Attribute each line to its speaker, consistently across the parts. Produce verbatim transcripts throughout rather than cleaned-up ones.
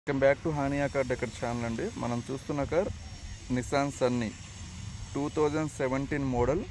Speaker 1: Welcome back to Hania car decor channel అండి. మనం చూస్తున్న car Nissan Sunny two thousand seventeen model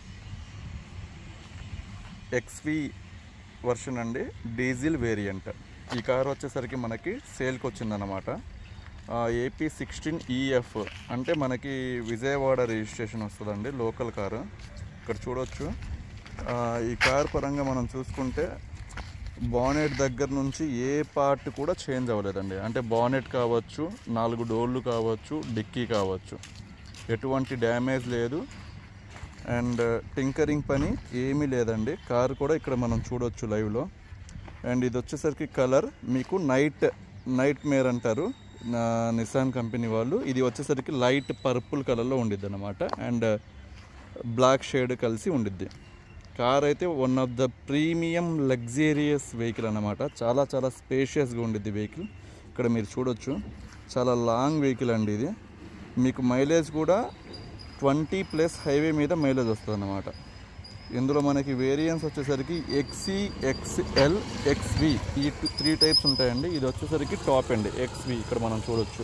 Speaker 1: XV version అండి, diesel variant. ఈ car వచ్చేసరికి మనకి సేల్కి వచ్చిందన్నమాట. ఏపీ సిక్స్టీన్ ఈఎఫ్ అంటే మనకి విజయవాడ రిజిస్ట్రేషన్ వస్తుందండి, లోకల్ కారు. ఇక్కడ చూడవచ్చు. ఈ కార్ పరంగా మనం చూసుకుంటే బానెట్ దగ్గర నుంచి ఏ పార్ట్ కూడా చేంజ్ అవ్వలేదండి. అంటే బానెట్ కావచ్చు, నాలుగు డోర్లు కావచ్చు, డిక్కీ కావచ్చు, ఎటువంటి డ్యామేజ్ లేదు. అండ్ టింకరింగ్ పని ఏమీ లేదండి. కారు కూడా ఇక్కడ మనం చూడవచ్చు లైవ్లో. అండ్ ఇది వచ్చేసరికి కలర్ మీకు నైట్ నైట్ మేర్ అంటారు నిసాన్ కంపెనీ వాళ్ళు. ఇది వచ్చేసరికి లైట్ పర్పుల్ కలర్లో ఉండిద్ది అన్నమాట. అండ్ బ్లాక్ షేడ్ కలిసి ఉండిద్ది. కార్ అయితే one of the premium luxurious vehicle అన్నమాట. చాలా చాలా స్పేషియస్గా ఉండిద్ది వెహికల్. ఇక్కడ మీరు చూడొచ్చు, చాలా లాంగ్ వెహికల్ అండి ఇది. మీకు మైలేజ్ కూడా ట్వంటీ ప్లస్ హైవే మీద మైలేజ్ వస్తుంది అన్నమాట. ఇందులో మనకి వేరియంట్స్ వచ్చేసరికి ఎక్సీ, ఎక్స్ఎల్, ఎక్స్వి ఈ త్రీ టైప్స్ ఉంటాయండి. ఇది వచ్చేసరికి టాప్ అండి, ఎక్స్వి. ఇక్కడ మనం చూడొచ్చు.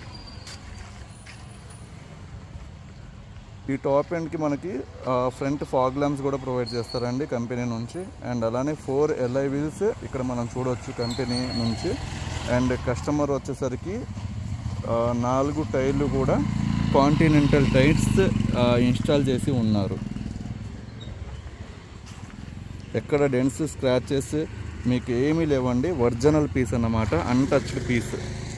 Speaker 1: ఈ టాప్ ఎండ్కి మనకి ఫ్రంట్ ఫాగ్ ల్యాంప్స్ కూడా ప్రొవైడ్ చేస్తారండి కంపెనీ నుంచి. అండ్ అలానే ఫోర్ ఎల్ఐ వీల్స్ ఇక్కడ మనం చూడవచ్చు కంపెనీ నుంచి. అండ్ కస్టమర్ వచ్చేసరికి నాలుగు టైర్లు కూడా కాంటినెంటల్ టైర్స్ ఇన్స్టాల్ చేసి ఉన్నారు. ఎక్కడ డెన్స్, స్క్రాచెస్ మీకు ఏమీ లేవండి. ఒరిజినల్ పీస్ అన్నమాట, అన్టచ్డ్ పీస్.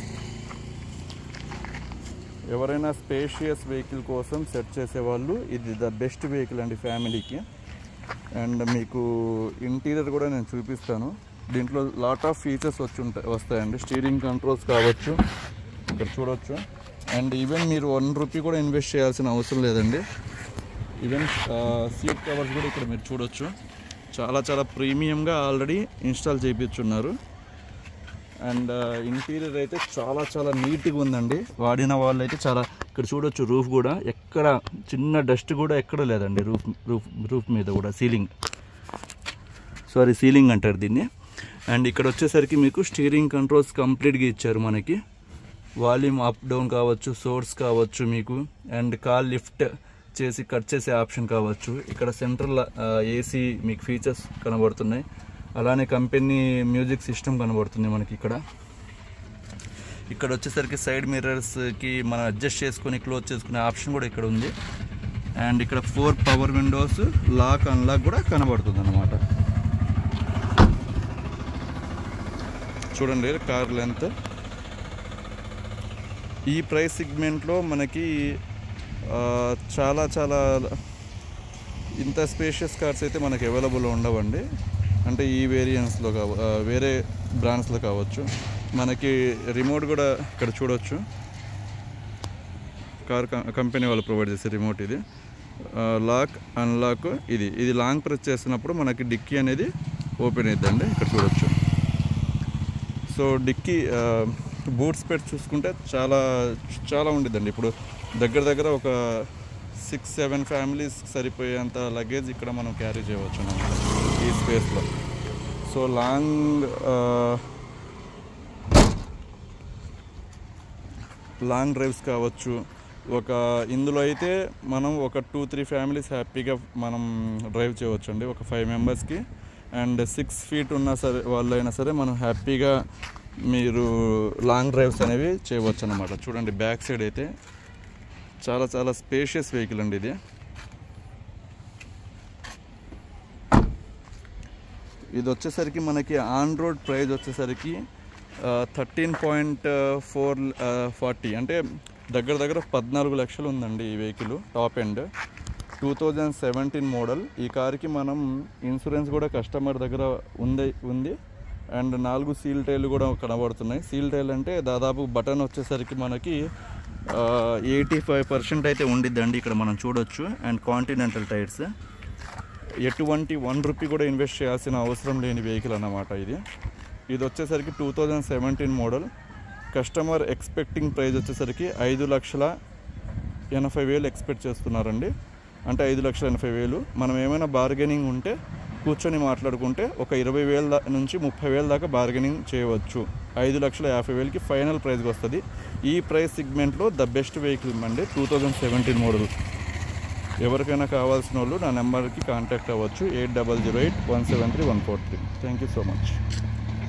Speaker 1: ఎవరైనా స్పేషియస్ వెహికల్ కోసం సెట్ చేసేవాళ్ళు ఇది ద బెస్ట్ వెహికల్ అండి ఫ్యామిలీకి. అండ్ మీకు ఇంటీరియర్ కూడా నేను చూపిస్తాను. దీంట్లో లాట్ ఆఫ్ ఫీచర్స్ వచ్చి ఉంటాయి వస్తాయండి. స్టీరింగ్ కంట్రోల్స్ కావచ్చు, ఇక్కడ చూడవచ్చు. అండ్ ఈవెన్ మీరు వన్ రూపీ కూడా ఇన్వెస్ట్ చేయాల్సిన అవసరం లేదండి. ఈవెన్ సీట్ కవర్స్ కూడా ఇక్కడ మీరు చూడవచ్చు. చాలా చాలా ప్రీమియంగా ఆల్రెడీ ఇన్స్టాల్ చేయించున్నారు. అండ్ ఇంటీరియర్ అయితే చాలా చాలా నీట్గా ఉందండి. వాడిన వాళ్ళు అయితే చాలా, ఇక్కడ చూడొచ్చు రూఫ్ కూడా ఎక్కడ చిన్న డస్ట్ కూడా ఎక్కడ లేదండి. రూఫ్ రూఫ్ రూఫ్ మీద కూడా సీలింగ్ సారీ సీలింగ్ అంటారు దీన్ని. అండ్ ఇక్కడ వచ్చేసరికి మీకు స్టీరింగ్ కంట్రోల్స్ కంప్లీట్గా ఇచ్చారు మనకి. వాల్యూమ్ అప్ డౌన్ కావచ్చు, సోర్స్ కావచ్చు మీకు. అండ్ కాల్ లిఫ్ట్ చేసి కట్ చేసే ఆప్షన్ కావచ్చు. ఇక్కడ సెంట్రల్ ఏసీ మీకు ఫీచర్స్ కనబడుతున్నాయి. అలానే కంపెనీ మ్యూజిక్ సిస్టమ్ కనబడుతుంది మనకి ఇక్కడ. ఇక్కడ వచ్చేసరికి సైడ్ మిర్రర్స్కి మనం అడ్జస్ట్ చేసుకొని క్లోజ్ చేసుకునే ఆప్షన్ కూడా ఇక్కడ ఉంది. అండ్ ఇక్కడ four power windows, lock unlock కూడా కనబడుతుంది అన్నమాట. చూడండి కార్ లెంత్. ఈ ప్రైస్ సెగ్మెంట్లో మనకి చాలా చాలా ఇంత స్పేషియస్ కార్స్ అయితే మనకి అవైలబుల్ ఉండవండి. అంటే ఈ వేరియంట్స్లో కావ వేరే బ్రాండ్స్లో కావచ్చు. మనకి రిమోట్ కూడా ఇక్కడ చూడవచ్చు. కార్ కంపెనీ వాళ్ళు ప్రొవైడ్ చేసే రిమోట్ ఇది. లాక్ అన్లాక్ ఇది ఇది లాంగ్ ప్రెస్ చేస్తున్నప్పుడు మనకి డిక్కీ అనేది ఓపెన్ అవుతుందండి. ఇక్కడ చూడవచ్చు. సో డిక్కీ బూట్ స్పేస్ చూసుకుంటే చాలా చాలా ఉండిద్దండి. ఇప్పుడు దగ్గర దగ్గర ఒక సిక్స్ సెవెన్ ఫ్యామిలీస్ సరిపోయేంత లగేజ్ ఇక్కడ మనం క్యారీ చేయవచ్చు అన్నమాట ఈ స్పేస్లో. సో లాంగ్ లాంగ్ డ్రైవ్స్ కావచ్చు. ఒక ఇందులో అయితే మనం ఒక టూ త్రీ ఫ్యామిలీస్ హ్యాపీగా మనం డ్రైవ్ చేయవచ్చు అండి, ఒక ఫైవ్ మెంబర్స్కి. అండ్ సిక్స్ ఫీట్ ఉన్నా సరే వాళ్ళైనా సరే మనం హ్యాపీగా మీరు లాంగ్ డ్రైవ్స్ అనేవి చేయవచ్చు అన్నమాట. చూడండి బ్యాక్ సైడ్ అయితే చాలా చాలా స్పేషియస్ వెహికల్ అండి ఇది. ఇది వచ్చేసరికి మనకి ఆన్ రోడ్ ప్రైస్ వచ్చేసరికి థర్టీన్ పాయింట్ ఫోర్ ఫార్టీ అంటే దగ్గర దగ్గర పద్నాలుగు లక్షలు ఉందండి ఈ vehicle. Top end two thousand seventeen model. ఈ కార్కి మనం ఇన్సూరెన్స్ కూడా కస్టమర్ దగ్గర ఉంది ఉంది అండ్ నాలుగు సీల్ టైర్లు కూడా కనబడుతున్నాయి. సీల్ టైర్లు అంటే దాదాపు బటన్ వచ్చేసరికి మనకి ఎయిటీ ఫైవ్ పర్సెంట్ అయితే ఉండిద్దండి ఇక్కడ మనం చూడొచ్చు. And Continental tyres. ఎటువంటి వన్ రూపీ కూడా ఇన్వెస్ట్ చేయాల్సిన అవసరం లేని వెహికల్ అన్నమాట ఇది. ఇది వచ్చేసరికి two thousand seventeen model. Customer expecting price వచ్చేసరికి ఐదు లక్షల ఎనభై వేలు ఎక్స్పెక్ట్ చేస్తున్నారండి. అంటే ఐదు లక్షల ఎనభై వేలు మనం ఏమైనా బార్గెనింగ్ ఉంటే కూర్చొని మాట్లాడుకుంటే ఒక ఇరవై వేల నుంచి ముప్పై వేల దాకా బార్గెనింగ్ చేయవచ్చు. ఐదు లక్షల యాభై వేలకి ఫైనల్ ప్రైస్కి వస్తుంది. ఈ ప్రైస్ సెగ్మెంట్లో ద బెస్ట్ వెహికల్ అండి, టూ థౌజండ్ సెవెంటీన్ మోడల్. ఎవరికైనా కావాల్సిన వాళ్ళు నా నెంబర్కి కాంటాక్ట్ అవ్వచ్చు, eight double zero eight one seven three one four three. Thank you so much.